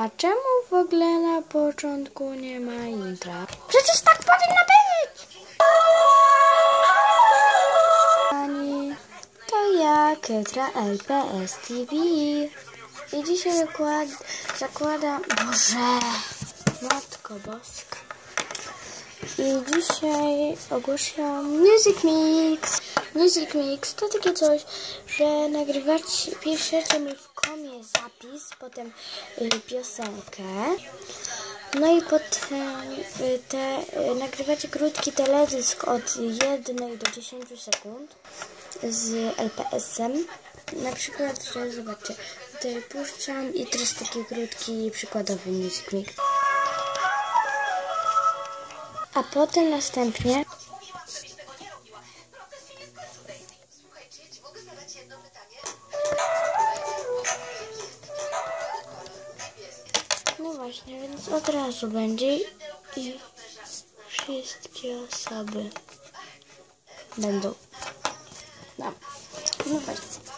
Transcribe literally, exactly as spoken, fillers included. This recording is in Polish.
A czemu w ogóle na początku nie ma intra? Przecież tak powinno być! Pani, to ja, Kytra L P S T V. I dzisiaj zakład, zakładam... Boże! Matko Boska. I dzisiaj ogłaszam Music Mix. Music Mix to takie coś, że nagrywać, piszecie mi w komie zapis, potem y, piosenkę. No i potem y, te, y, nagrywacie krótki teledysk od jednej do dziesięciu sekund z L P S-em. Na przykład, że zobaczcie, tutaj puszczam i teraz taki krótki, przykładowy Music Mix. A potem następnie no właśnie, więc od razu będzie i wszystkie osoby będą. No, no właśnie.